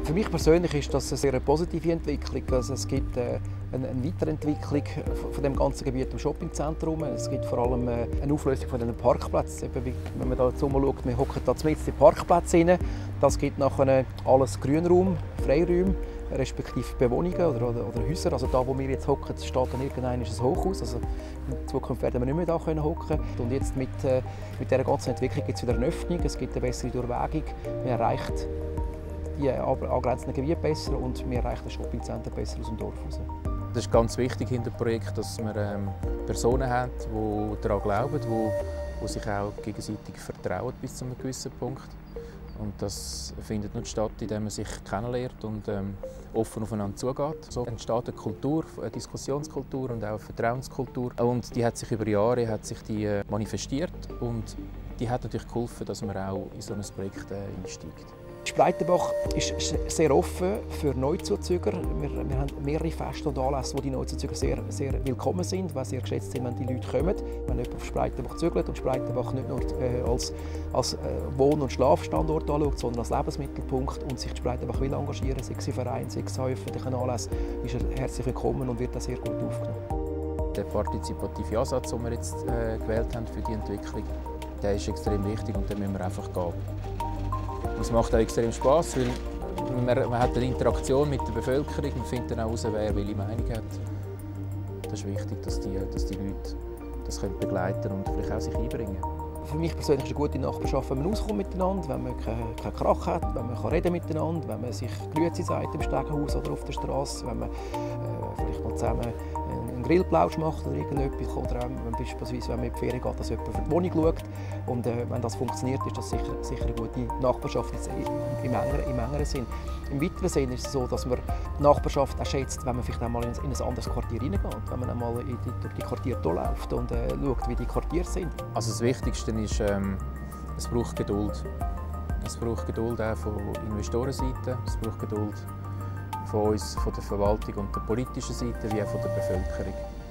Für mich persönlich ist das eine sehr positive Entwicklung. Also es gibt eine Weiterentwicklung von dem ganzen Gebiet im Shoppingzentrum. Es gibt vor allem eine Auflösung von den Parkplätzen. Wenn man da jetzt schaut, wir hocken da mitten in den Parkplätzen rein. Das gibt nachher alles Grünraum, Freiräume, respektive Bewohnungen oder Häuser. Also da, wo wir jetzt hocken, steht dann irgendein Hochhaus. Also in Zukunft werden wir nicht mehr da hocken. Und jetzt mit dieser ganzen Entwicklung gibt es wieder eine Öffnung, es gibt eine bessere Durchwegung. Man erreicht die angrenzenden Gebiete besser und wir erreichen das Shoppingcenter besser aus dem Dorf raus. Das ist ganz wichtig hinter dem Projekt, dass wir Personen haben, die daran glauben, die sich auch gegenseitig vertrauen bis zu einem gewissen Punkt. Und das findet nur statt, indem man sich kennenlernt und offen aufeinander zugeht. So entsteht eine Kultur, eine Diskussionskultur und auch eine Vertrauenskultur. Und die hat sich über Jahre manifestiert und die hat natürlich geholfen, dass man auch in so ein Projekt einsteigt. Spreitenbach ist sehr offen für Neuzuzüger. Wir haben mehrere Feste und Anlässe, wo die Neuzuzüger sehr willkommen sind, weil sehr geschätzt sind, wenn die Leute kommen. Wenn jemand auf Spreitenbach zügelt und Spreitenbach nicht nur als Wohn- und Schlafstandort anschaut, sondern als Lebensmittelpunkt und sich Spreitenbach will engagieren, sei es im Verein, sei es an öffentlichen Anlässen, ist er herzlich willkommen und wird auch sehr gut aufgenommen. Der partizipative Ansatz, den wir jetzt gewählt haben für die Entwicklung, der ist extrem wichtig und den müssen wir einfach gehen. Es macht auch extrem Spass, weil man hat eine Interaktion mit der Bevölkerung und findet dann auch heraus, wer welche Meinung hat. Das ist wichtig, dass die Leute das begleiten und vielleicht auch sich einbringen können. Für mich persönlich ist eine gute Nachbarschaft, wenn man auskommt miteinander, wenn man keinen Krach hat, wenn man reden miteinander, wenn man sich Grüezi sagt im Stegenhaus oder auf der Straße, wenn man vielleicht mal zusammen einen Grillplausch macht oder irgendetwas. Oder auch, beispielsweise, wenn man in die Ferien geht, dass jemand für die Wohnung schaut. Und wenn das funktioniert, ist das sicher eine gute Nachbarschaft jetzt im engeren Sinn. Im weiteren Sinn ist es so, dass man die Nachbarschaft auch schätzt, wenn man vielleicht einmal in ein anderes Quartier hineingeht, wenn man einmal durch die Quartiere läuft und schaut, wie die Quartiere sind. Also das Wichtigste ist, es braucht Geduld. Es braucht Geduld auch von Investorenseite, es braucht Geduld von uns, von der Verwaltung und der politischen Seite, wie auch von der Bevölkerung.